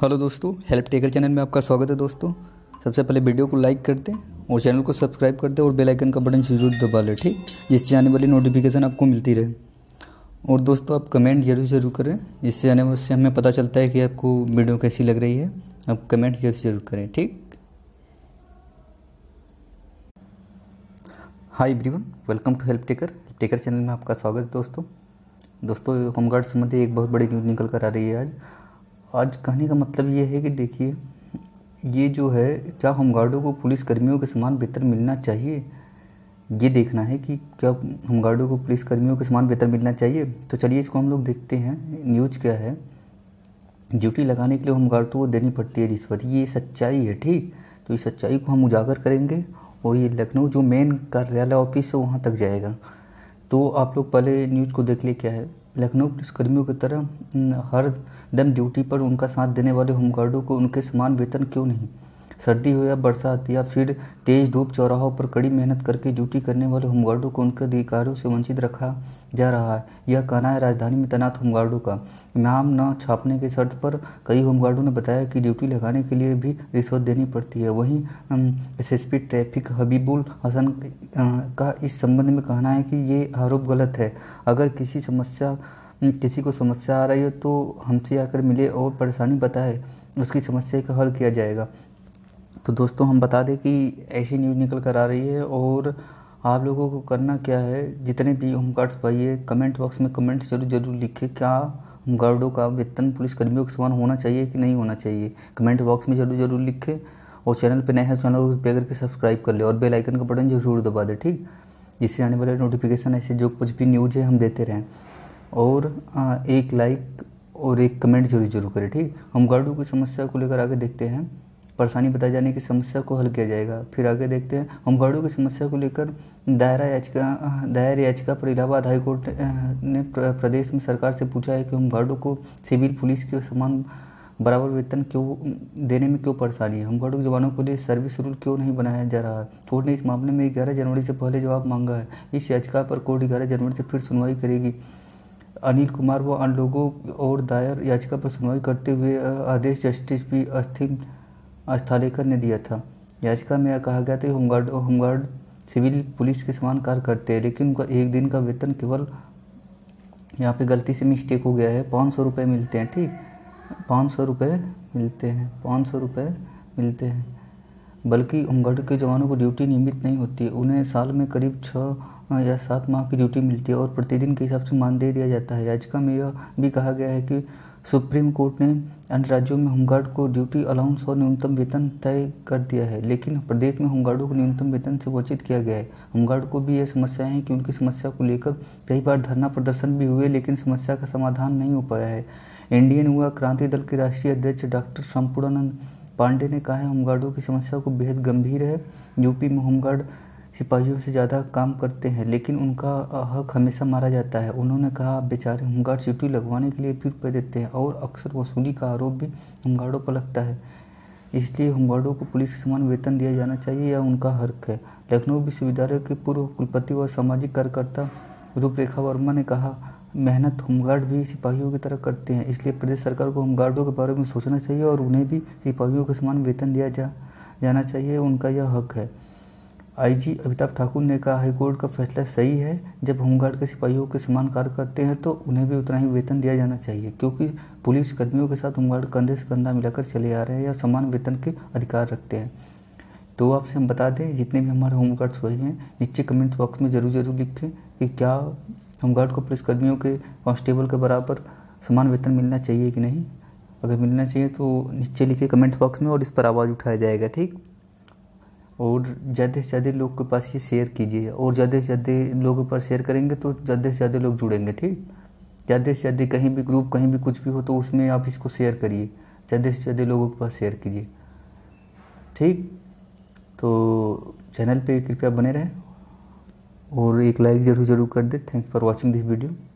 Hello दोस्तों, help taker channel में आपका स्वागत है। दोस्तों, सबसे पहले वीडियो को लाइक कर दें और चैनल को सब्सक्राइब कर दें और बेल आइकन का बटन जरूर दबा लें, ठीक, जिससे आने वाली नोटिफिकेशन आपको मिलती रहे। और दोस्तों, आप कमेंट जरूर करें, जिससे आने से हमें पता चलता है कि आपको वीडियो कैसी लग रही है। आप कमेंट जरूर करें, ठीक। Hi everyone, welcome to help taker channel में आपका स्वागत है। दोस्तों होमगार्ड संबंधी एक बहुत बड़ी न्यूज़ निकल कर आ रही है। आज कहने का मतलब ये है कि देखिए, ये जो है, क्या होमगार्डों को पुलिस कर्मियों के समान वेतन मिलना चाहिए, ये देखना है कि क्या होमगार्डों को पुलिस कर्मियों के समान वेतन मिलना चाहिए। तो चलिए इसको हम लोग देखते हैं। न्यूज़ क्या है। ड्यूटी लगाने के लिए होमगार्डों को देनी पड़ती है रिश्वत, ये सच्चाई है, ठीक। तो इस सच्चाई को हम उजागर करेंगे और ये लखनऊ जो मेन कार्यालय ऑफिस है वहाँ तक जाएगा। तो आप लोग पहले न्यूज़ को देख ले। क्या है, लखनऊ पुलिसकर्मियों की तरह हर दम ड्यूटी पर उनका साथ देने वाले होमगार्डों को उनके समान वेतन क्यों नहीं। सर्दी हो या बरसात या फिर तेज धूप, चौराहों पर कड़ी मेहनत करके ड्यूटी करने वाले होमगार्डों को उनके अधिकारों से वंचित रखा जा रहा है। यह कहना है राजधानी में तैनात होमगार्डों का। नाम न छापने की शर्त पर कई होमगार्डों ने बताया कि ड्यूटी लगाने के लिए भी रिश्वत देनी पड़ती है। वहीं एसएसपी ट्रैफिक हबीबुल हसन का इस संबंध में कहना है कि ये आरोप गलत है। अगर किसी को समस्या आ रही है तो हमसे आकर मिले और परेशानी बताए, उसकी समस्या का हल किया जाएगा। तो दोस्तों, हम बता दें कि ऐसी न्यूज़ निकल कर आ रही है और आप लोगों को करना क्या है, जितने भी होमगार्ड्स भाई है, कमेंट बॉक्स में कमेंट जरूर लिखें। क्या होमगार्डों का वेतन पुलिसकर्मियों के समान होना चाहिए कि नहीं होना चाहिए, कमेंट बॉक्स में जरूर लिखें। और चैनल पर नए हैं, चैनल को पे करके सब्सक्राइब कर ले और बेल आइकन का बटन जरूर दबा दें, ठीक, जिससे आने वाले नोटिफिकेशन ऐसे जो कुछ भी न्यूज़ है हम देते रहें। और एक लाइक और एक कमेंट जरूर करें, ठीक। होमगार्डों की समस्या को लेकर आगे देखते हैं। परेशानी बताए जाने की समस्या को हल किया जाएगा। फिर आगे देखते हैं, होमगार्डों की समस्या को लेकर दायर याचिका पर इलाहाबाद हाईकोर्ट ने प्रदेश में सरकार से पूछा है कि होमगार्डों को सिविल पुलिस के समान बराबर वेतन क्यों देने में क्यों परेशानी है। होमगार्डों के जवानों के लिए सर्विस रूल क्यों नहीं बनाया जा रहा है। कोर्ट ने इस मामले में 11 जनवरी से पहले जवाब मांगा है। इस याचिका पर कोर्ट 11 जनवरी से फिर सुनवाई करेगी। अनिल कुमार व अन्य लोगों और दायर याचिका पर सुनवाई करते हुए आदेश जस्टिस पी अस्थालेकर ने दिया था। याचिका में कहा गया था कि होमगार्ड सिविल पुलिस के समान कार्य करते हैं, लेकिन उनका एक दिन का वेतन केवल, यहाँ पे गलती से मिस्टेक हो गया है, 500 रुपये मिलते हैं, ठीक, 500 रुपये मिलते हैं, 500 रुपये मिलते हैं। बल्कि होमगार्ड के जवानों को ड्यूटी नियमित नहीं होती है, उन्हें साल में करीब 6 या 7 माह की ड्यूटी मिलती है और प्रतिदिन के हिसाब से मानदेय दिया जाता है। याचिका में यह भी कहा गया है कि सुप्रीम कोर्ट ने अन्य राज्यों में होमगार्ड को ड्यूटी अलाउंस और न्यूनतम वेतन तय कर दिया है, लेकिन प्रदेश में होमगार्डों को न्यूनतम वेतन से वंचित किया गया है। होमगार्ड को भी यह समस्याएं हैं कि उनकी समस्या को लेकर कई बार धरना प्रदर्शन भी हुए, लेकिन समस्या का समाधान नहीं हो पाया है। इंडियन युवा क्रांति दल के राष्ट्रीय अध्यक्ष डॉक्टर संपूर्णानंद पांडे ने कहा है, होमगार्डों की समस्या को बेहद गंभीर है। यूपी में होमगार्ड सिपाहियों से ज़्यादा काम करते हैं, लेकिन उनका हक हमेशा मारा जाता है। उन्होंने कहा, बेचारे होमगार्ड ड्यूटी लगवाने के लिए भी रुपये देते हैं और अक्सर वसूली का आरोप भी होमगार्डों पर लगता है। इसलिए होमगार्डों को पुलिस के समान वेतन दिया जाना चाहिए, यह उनका हक है। लखनऊ विश्वविद्यालय के पूर्व कुलपति व सामाजिक कार्यकर्ता रूपरेखा वर्मा ने कहा, मेहनत होमगार्ड भी सिपाहियों की तरह करते हैं, इसलिए प्रदेश सरकार को होमगार्डों के बारे में सोचना चाहिए और उन्हें भी सिपाहियों के समान वेतन दिया जाना चाहिए, उनका यह हक है। आईजी अमिताभ ठाकुर ने कहा, हाईकोर्ट का फैसला सही है। जब होमगार्ड के सिपाहियों के समान कार्य करते हैं तो उन्हें भी उतना ही वेतन दिया जाना चाहिए, क्योंकि पुलिस कर्मियों के साथ होमगार्ड कंधे से कंधा मिलाकर चले आ रहे हैं या समान वेतन के अधिकार रखते हैं। तो आपसे हम बता दें, जितने भी हमारे होमगार्ड्स भाई हैं, नीचे कमेंट बॉक्स में जरूर लिखें कि क्या होमगार्ड को पुलिस कर्मियों के कांस्टेबल के बराबर समान वेतन मिलना चाहिए कि नहीं। अगर मिलना चाहिए तो नीचे लिखे कमेंट बॉक्स में और इस पर आवाज़ उठाया जाएगा, ठीक। और ज़्यादा से ज़्यादा लोग के पास ये शेयर कीजिए, और ज़्यादा से ज़्यादा लोगों पर शेयर करेंगे तो ज़्यादा से ज़्यादा लोग जुड़ेंगे, ठीक। ज़्यादा से ज़्यादा कहीं भी ग्रुप, कहीं भी कुछ भी हो तो उसमें आप इसको शेयर करिए, ज़्यादा से ज़्यादा लोगों के पास शेयर कीजिए, ठीक। तो चैनल पे कृपया बने रहें और एक लाइक जरूर कर दें। Thanks for watching this video.